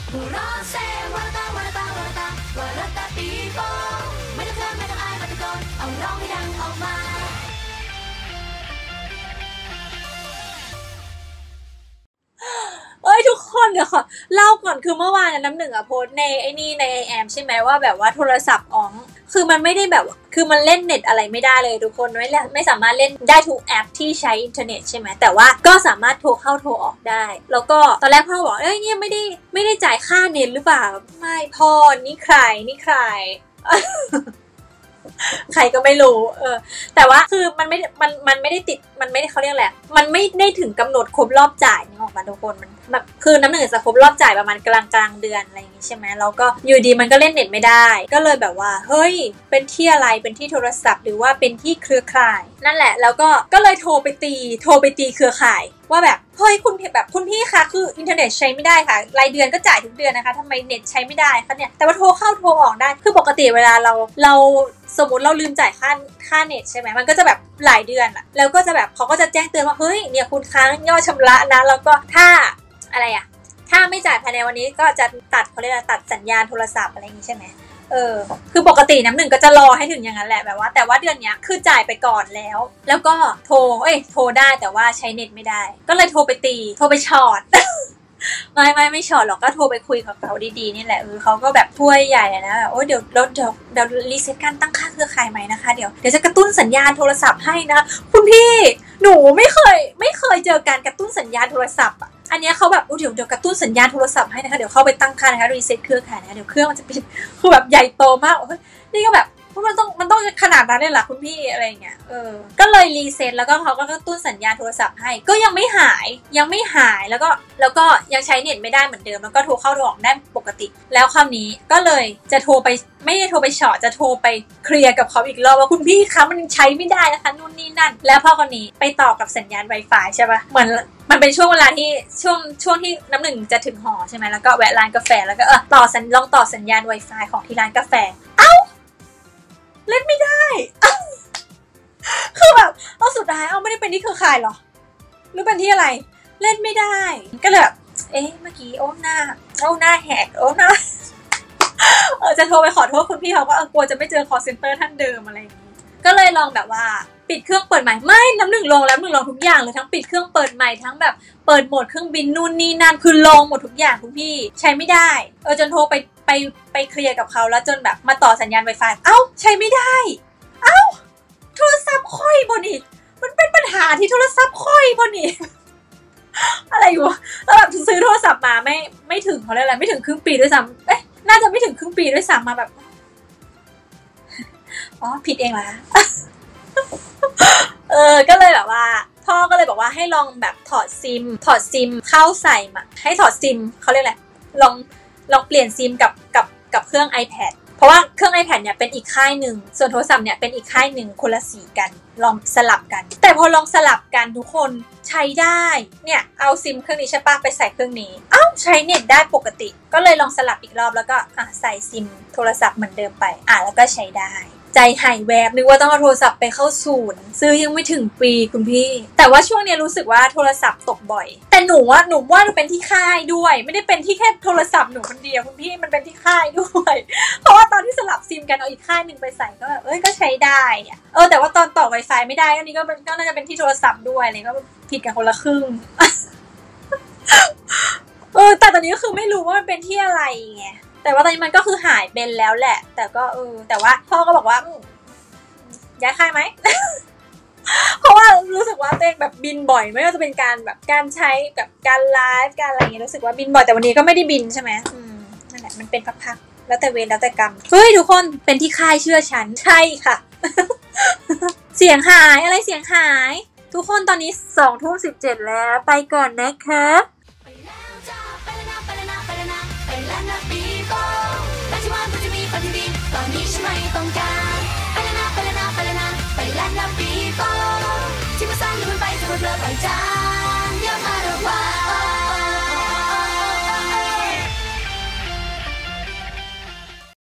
หัวเราะเซ่วาระตาวาระตาวาระตาวาระตาปีโป้ไม่ต้องเขินไม่ต้องอายมาตะโกนเอาร้องให้ดังออกมาทุกคนเดี๋ยวขอเล่าก่อนคือเมื่อวานน้ำหนึ่งโพสในไอ้นี่ใน IM ใช่ไหมว่าแบบว่าโทรศัพท์คือมันไม่ได้แบบคือมันเล่นเน็ตอะไรไม่ได้เลยทุกคนไม่สามารถเล่นได้ทุกแอปที่ใช้อินเทอร์เน็ตใช่ไหมแต่ว่าก็สามารถโทรเข้าโทรออกได้แล้วก็ตอนแรกพ่อบอกเนี่ยไม่ได้จ่ายค่าเน็ตหรือเปล่าไม่พ่อนี่ใคร ใครก็ไม่รู้แต่ว่าคือมันไม่ได้ติดมันไม่ได้เขาเรียกแหละมันไม่ได้ถึงกำหนดครบรอบจ่ายนี่ออกมาทุกคนมันแบบคือน้ำหนึ่งจะครบรอบจ่ายประมาณกลางเดือนอะไรอย่างงี้ใช่ไหมแล้วก็อยู่ดีมันก็เล่นเน็ตไม่ได้ก็เลยแบบว่าเฮ้ยเป็นที่อะไรเป็นที่โทรศัพท์หรือว่าเป็นที่เครือข่ายนั่นแหละแล้วก็เลยโทรไปตีเครือข่ายว่าแบบเฮ้ยคุณพี่คะคืออินเทอร์เน็ตใช้ไม่ได้ค่ะรายเดือนก็จ่ายทุกเดือนนะคะทำไมเน็ตใช้ไม่ได้คะเนี่ยแต่ว่าโทรเข้าโทรออกได้คือปกติเวลาเราสมมติเราลืมจ่ายค่าเน็ตใช่ไหมมันก็จะแบบหลายเดือนอะแล้วก็จะแบบเขาก็จะแจ้งเตือนว่าเฮ้ยเนี่ยคุณค้างยอดชำระนะแล้วก็ถ้าไม่จ่ายภายในวันนี้ก็จะเขาเรียกตัดสัญญาณโทรศัพท์อะไรอย่างนี้ใช่ไหมคือปกติน้ำหนึ่งก็จะรอให้ถึงอย่างนั้นแหละแบบว่าแต่ว่าเดือนนี้คือจ่ายไปก่อนแล้วก็โทรได้แต่ว่าใช้เน็ตไม่ได้ก็เลยโทรไปช็อต ไม่ช็อตหรอกก็โทรไปคุยกับเขาดีๆนี่แหละเขาก็แบบช่วยใหญ่นะแบบเดี๋ยวรีเซ็ตการตั้งค่าเครือข่ายใหม่นะคะเดี๋ยวจะกระตุ้นสัญญาณโทรศัพท์ให้นะคุณพี่หนูไม่เคยเจอการกระตุ้นสัญญาณโทรศัพท์อันนี้เขาแบบเดี๋ยวกระตุ้นสัญญาณโทรศัพท์ให้นะคะเดี๋ยวเข้าไปตั้งค่านะคะรีเซ็ตเครือข่ายนะคะเดี๋ยวเครื่องมันจะปิดคือแบบใหญ่โตมากนี่ก็แบบมันต้องขนาดนั้นเลยเหรอคุณพี่อะไรเงี้ยก็เลยรีเซ็ตแล้วก็เขาก็กระตุ้นสัญญาณโทรศัพท์ให้ก็ยังไม่หายแล้วก็ยังใช้เน็ตไม่ได้เหมือนเดิมแล้วก็โทรเข้าโทรออกได้ปกติแล้วคราวนี้ก็เลยจะโทรไปไม่ได้โทรไปช็อตจะโทรไปเคลียร์กับเขาอีกรอบว่าคุณพี่คะมันใช้ไม่ได้นะคะนู่นนี่นั่นแล้วพ่อคนนี้ไปต่อกับสัญญาณ Wi-Fi ใช่ปะเหมือนมันเป็นช่วงเวลาที่ช่วงที่น้ำหนึ่งจะถึงหอใช่ไหมแล้วก็แวะร้านกาแฟแล้วก็ลองต่อสัญญาณ Wi-Fi ของที่ร้านกาแฟเล่นไม่ได้ คือแบบสุดท้ายไม่ได้เป็นที่เครือข่ายหรอหรือเป็นที่อะไรเล่นไม่ได้ก็เลยแบบเมื่อกี้หน้าแหกหน้า จะโทรไปขอโทษคุณพี่เขาก็กลัวจะไม่เจอ call center ท่านเดิมอะไรอย่างนี้ก็เลยลองแบบว่าปิดเครื่องเปิดใหม่ไม่น้ำหนึ่งลองแล้วมึงลองทุกอย่างเลยทั้งปิดเครื่องเปิดใหม่ทั้งแบบเปิดโหมดเครื่องบินนู่นนี่นั่นคือลองหมดทุกอย่างคุณพี่ใช้ไม่ได้จนโทรไปเคลียร์กับเขาแล้วจนแบบมาต่อสัญญาณ Wi-Fi ใช้ไม่ได้โทรศัพท์ค่อยบ่นี่มันเป็นปัญหาที่โทรศัพท์ค่อยบ่นี่ อะไรอยู่แล้วแบบซื้อโทรศัพท์มาไม่ถึงเขาเรียกอะไรไม่ถึงครึ่งปีด้วยซ้ำน่าจะไม่ถึงครึ่งปีด้วยซ้ำมาแบบผิดเองเหรอ ก็เลยแบบว่าพ่อก็เลยบอกว่าให้ลองแบบถอดซิมเข้าใส่มาให้ถอดซิมเขาเรียกอะไรลองเปลี่ยนซิมกับเครื่อง iPad เพราะว่าเครื่อง iPad เนี่ยเป็นอีกค่ายหนึ่งส่วนโทรศัพท์เนี่ยเป็นอีกค่ายหนึ่งคนละสีกันลองสลับกันแต่พอลองสลับกันทุกคนใช้ได้เนี่ยเอาซิมเครื่องนี้ใช่ปะไปใส่เครื่องนี้ใช้เน็ตได้ปกติก็เลยลองสลับอีกรอบแล้วก็ใส่ซิมโทรศัพท์เหมือนเดิมไปแล้วก็ใช้ได้ใจหายแวบนึกว่าต้องเอาโทรศัพท์ไปเข้าศูนย์ซื้อยังไม่ถึงปีคุณพี่แต่ว่าช่วงนี้รู้สึกว่าโทรศัพท์ตกบ่อยแต่หนูว่าเป็นที่ค่ายด้วยไม่ได้เป็นที่แค่โทรศัพท์หนูคนเดียวคุณพี่มันเป็นที่ค่ายด้วยเพราะว่าตอนที่สลับซิมกันเอาอีกค่ายนึงไปใส่ก็แบบก็ใช้ได้เนี่ยแต่ว่าตอนต่อ Wi-Fi ไม่ได้อันนี้ก็น่าจะเป็นที่โทรศัพท์ด้วยอะไรก็ผิดกันคนละครึ่ง แต่ตอนนี้ก็คือไม่รู้ว่ามันเป็นที่อะไรไงแต่ว่าตอนนี้มันก็คือหายเป็นแล้วแหละแต่ก็แต่ว่าพ่อก็บอกว่าย้ายค่ายไหม เพราะว่ารู้สึกว่าตัวเองแบบบินบ่อยไม่ว่าจะเป็นการแบบการใช้แบบการไลฟ์การอะไรอย่างเงี้ยรู้สึกว่าบินบ่อยแต่วันนี้ก็ไม่ได้บินใช่ไหมนั่นแหละมันเป็นพักๆแล้วแต่เวรแล้วแต่กรรมเฮ้ยทุกคนเป็นที่ค่ายเชื่อฉันใช่ค่ะ เสียงหายอะไรเสียงหายทุกคนตอนนี้20:17แล้วไปก่อนนะคะตอนนี้ฉันไม่ต้องการไปแล้วนะที่มาสร้างเดี๋ยวมันไปจะเพลิดไปจ้า